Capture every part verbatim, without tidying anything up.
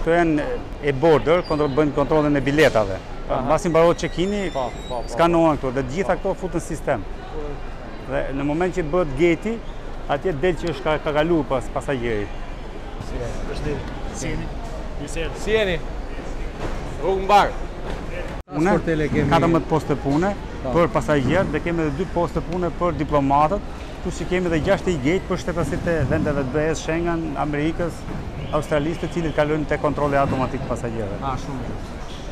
Këto janë e-border, bëjnë kontrollin e biletave. Mbasi mbarohet check-ini, skanohen këto, dhe gjitha këto futen në sistem. Dhe në moment që bëhet geti, atje del që është ka kalu pas pasagjerit. Si jeni? Si jeni? Rrugë mbar. Une, katërmbëdhjetë poste pune për pasagjerët dhe kemi edhe dy poste pune për diplomatët, plus që kemi edhe gjashtë e-gate për shtetasit e vendeve të B E S, Schengen, Amerikës, Australisë, të cilët kalojnë te kontrolli automatik të pasagjerëve. Ah, shumë mirë.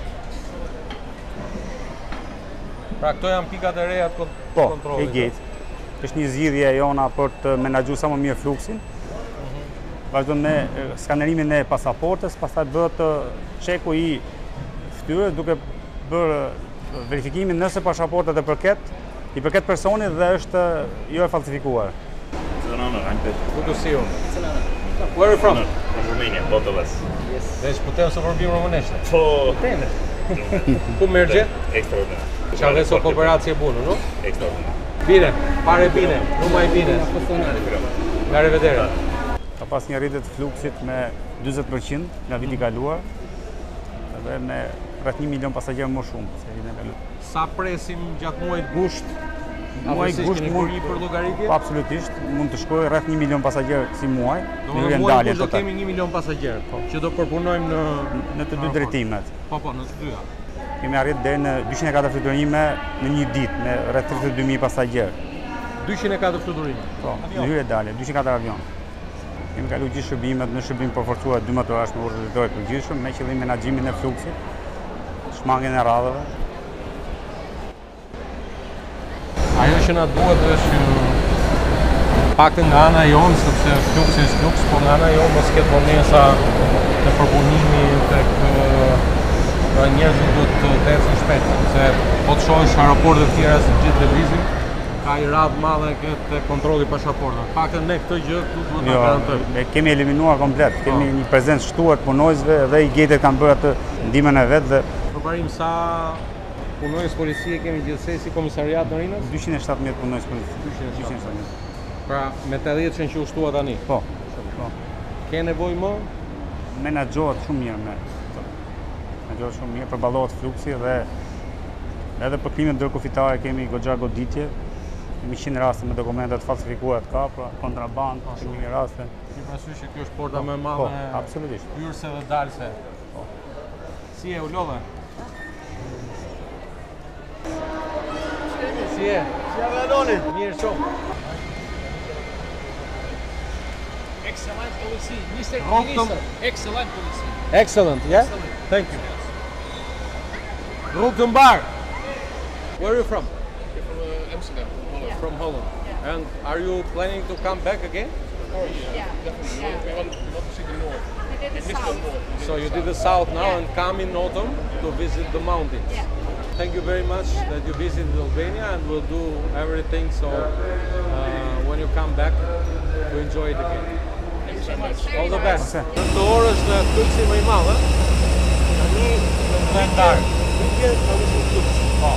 Pra këto janë pikat e reja të kontrollit. Po, e-gate. Është një zgjidhje e jona për të menaxhuar sa më mirë fluksin. Vazhdojmë me skanerimin e pasaportës, pastaj bëhet çeku i fytyrës duke bërë verifikimin nëse pasaporta e përket, i përket personit dhe është jo e falsifikuar. It's an honor, I'm Peter. Good to see you. It's an honor. Where are you from? From Romania, both of us. Yes. Deci putem să vorbim românește. Po, Cum merge? extraordinar. Și aveți o cooperație bună, nu? Extraordinar. Bine, pare bine, numai bine. La revedere. Ka pas një rritje të fluksit me dyzet përqind nga viti i kaluar dhe me rreth një milion pasagjerë më shumë se vitin e kaluar. Sa presim gjatë muajit gusht? Muaj gusht mund për llogaritje? Po absolutisht, mund të shkojë rreth një milion pasagjerë si muaj. Do të muaj do kemi një milion pasagjerë, që do përpunojmë në në të dy drejtimet. Po po, në të dyja. Kemi arrit deri në dyqind e katër fluturime në një ditë me rreth tridhjetë dy mijë pasagjerë. dyqind e katër fluturime. Po, në hyrje dalje, dyqind e katër avion. Kemi kalu gjithë shërbimet në shërbim përforcuar dy motorash me udhëtor të përgjithshëm me qëllim menaxhimin e fluksit, shmangjen e radhave. Ajo që na duhet është paktën nga ana jonë, sepse fluksi është fluks, por nga ana jonë mos ketë vonesa të përpunimi tek njerëzit duhet të ecin shpejt, sepse po të shohësh aeroportet të tjera si gjithë lëvizim, ka i radhë madhe këtë kontrolli pasaportave. Paktën ne këtë gjë këtu duhet ta garantojmë. Ne kemi eliminuar komplet, kemi një prezencë shtuar të punojësve dhe i gatet kanë bërë atë ndihmën e vet dhe përparim sa punojës policie kemi gjithsej si komisariat në Rinës? dyqind e shtatëmbëdhjetë punojës policie. dyqind e shtatëmbëdhjetë. Pra me tetëdhjetë që ushtua tani? Po. Po. Ke nevojë më? Menaxhohet shumë mirë me. Menaxhohet shumë mirë, përballohet fluksi dhe edhe për krimët ndërkufitare kemi goxha goditje. Kemi qind raste me dokumente të falsifikuara të ka, pra kontraband, kemi një raste. Ti parasysh që kjo është porta më e madhe? Po, absolutisht. Hyrëse dhe dalse. Po. Si e u lodhe? Si e? Si ave Aloni? Mirë qoftë. Excellent policy, Mister Rocktom. Minister. Excellent policy. Excellent, yeah? Thank you. Rrugë të mbar. Where are you from? You're from uh, Amsterdam, Holland. From Holland. And are you planning to come back again? Of course, Yeah. definitely. Yeah. We, want, we want to see the north. We did the Miss the south. north. So you did the south now Yeah. and come in autumn to visit the mountains. Yeah. Thank you very much that you visited Albania, and we'll do everything so uh, when you come back to enjoy it again. Thank you so much. All the best. Ose. Në këtë orë është fluksi më i madh, ë? Tani në vendar. Vikje tani është fluks. Po.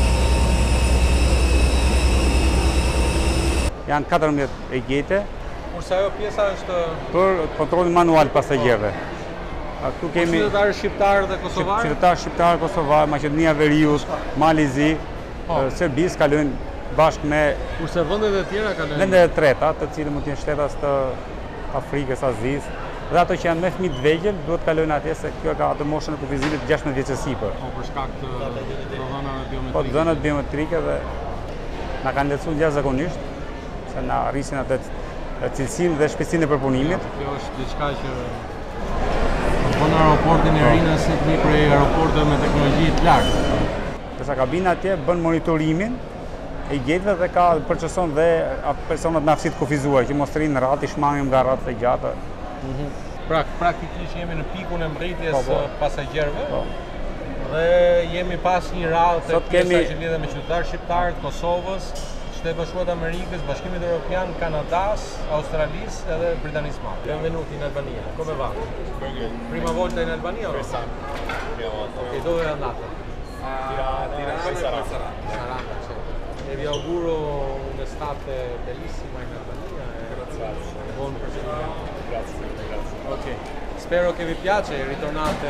Janë katërmbëdhjetë e-gate Kurse ajo pjesa është për kontrollin manual pasagjerëve. Këtu kemi qytetarë shqiptarë dhe kosovarë. qytetarë shqiptarë, kosovarë, Maqedonia e Veriut, Malizi, Po. Serbisë kalojnë bashkë me Kurse vendet e tjera kanë vendet e treta, të cilët mund të jenë shtetas të Afrikës, Azisë, dhe ato që janë me fëmijë të vegjël duhet kalojnë atje se kjo ka atë moshën e kufizimit gjashtëdhjetë vjeç e sipër. Po për shkak të dhënave biometrike. Po dhënat biometrike dhe na kanë lehtësuar jashtëzakonisht se na arrisin atë cilësinë dhe shpejtësinë e përpunimit. Kjo është diçka që bën aeroportin e Rinës si një prej aeroporteve me teknologji të lartë. Përsa kabina atje bën monitorimin e gateve dhe ka përqëson dhe personat me aftësi të kufizuar që mos rrinë ratë i shmangim nga ratë e gjata. Pra, praktikisht jemi në pikun e mbërritjes Po, po. së pasagjerëve Po. dhe jemi pas një radhë të Sot pjesa kemi- që lidhe me qytetarë shqiptarë të Kosovës, Shtetet e Bashkuara të Amerikës, Bashkimit Evropian, Kanadas, Australisë edhe Britanisë Madhe. Benvenuti in Albania. Come va? Very good. Prima volta in Albania o no? First time. Abbiamo fatto Ok, dove andate? Tirana, Tirana e Saranda. Saranda, certo. E vi auguro un'estate bellissima in Albania e Grazie. buon proseguimento. Grazie, grazie. Ok. spero che vi piace, ritornate.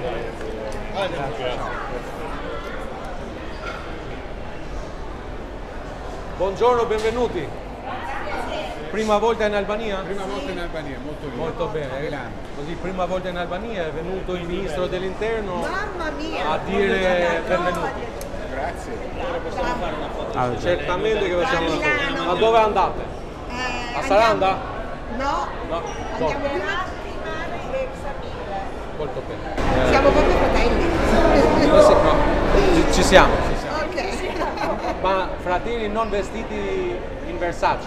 Buongiorno, benvenuti. Prima volta in Albania? Prima volta in Albania, molto bene. Molto bene. Così, prima volta in Albania è venuto il ministro dell'interno Mamma mia! a dire benvenuti. Grazie. Allora, Certamente che facciamo una Milano. cosa. Ma dove andate? Eh, A Saranda? No, No, andiamo prima a molto bene. Siamo proprio fratelli. Eh, sì, no, ci, ci siamo, ci siamo. Ok. Ma fratelli non vestiti in Versace.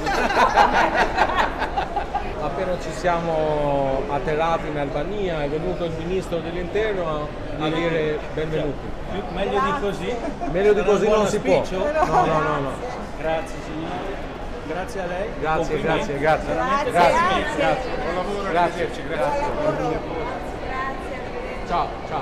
Appena ci siamo atterrati in Albania è venuto il ministro dell'interno a, a dire benvenuti. Meglio di così? Meglio di così non buon si può. auspicio? No, no, no, no. Grazie signore. Grazie a lei. Grazie, Complimenti. grazie, grazie. Grazie, Grazie, grazie. grazie. Buon lavoro, Grazie. arrivederci, grazie. Ciao, ciao.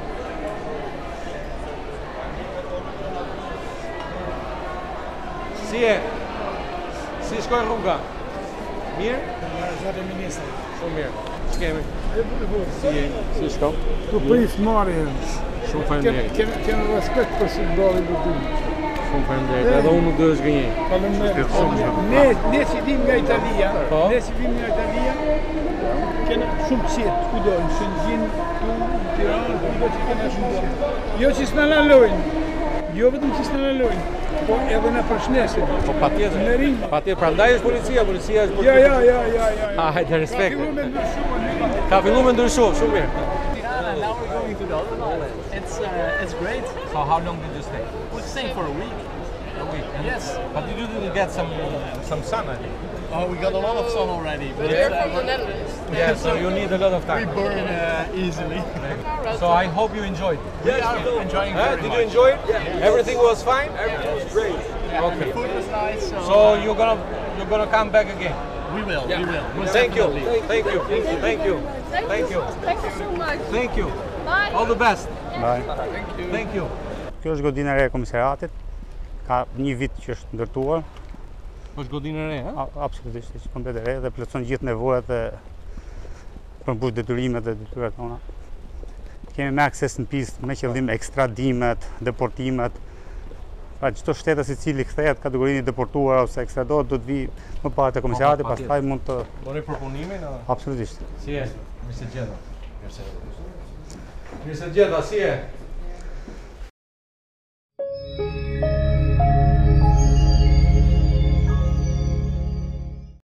Si è. Si shkoj rruga. Mirë? Zotë Ministri. Shumë mirë. Shkemi. Si je? Si shko? Tu pris marrë. Shumë Kenë faleminderit. kenë kenë respekt për shëndorin e tim. Shumë faleminderit. Edhe unë nuk do të zgënjej. Faleminderit. Ne ne si vim nga Italia, Po. ne si vim nga Italia, kenë shumë qetë, kudo, në Shëngjin, tu, në Tiranë, kudo që kenë shumë qetë. Jo që s'na lalojnë, jo vetëm që s'na lalojnë, po edhe na përshnesin. Po patjetër. Në ring. Patjetër, prandaj është policia, policia është Ja, ja, ja, ja, ja. Ah, hajde, Ka respekt. fillu me ndryshuar në ring. Ka filluar me ndryshu, shumë mirë. Tirana, now we're going to the other one. It's uh, it's great. So how long did you stay? We're staying for a week. A week. Yes. But you didn't get some some sun, I think. Oh, we got a lot of sun already. But Yeah. uh, from the Netherlands. Yeah, so you need a lot of We time. burn uh, easily. So I hope you enjoyed. Yes, we're enjoying Huh? very Did much. you enjoy it? Yeah. Everything was fine? Everything was great. Yeah, Okay. The food was nice. So, So you're gonna you're gonna come back again. we will. We will. Most Thank you. definitely. Thank you. Thank you. Thank you. Thank you so much. Thank you. Bye. All the best. bye. Thank you. Kjo është godinë e re e komisariatit. Ka një vit që është ndërtuar, është godinë e re, ha? a- absolutisht, është komplet e re dhe plotëson gjithë nevojat e përmbush detyrimet dhe detyrat tona. Kemi me akses në pistë me qëllim ekstradimet, deportimet. Pra çdo shtetës i cili kthehet kategorinë e deportuar ose ekstradohet do të vi më parë te komisariati, Po, po, pastaj mund të Bëni përpunimin? a? absolutisht. Si e? Mirë se gjeta. Mirë se gjeta, si e?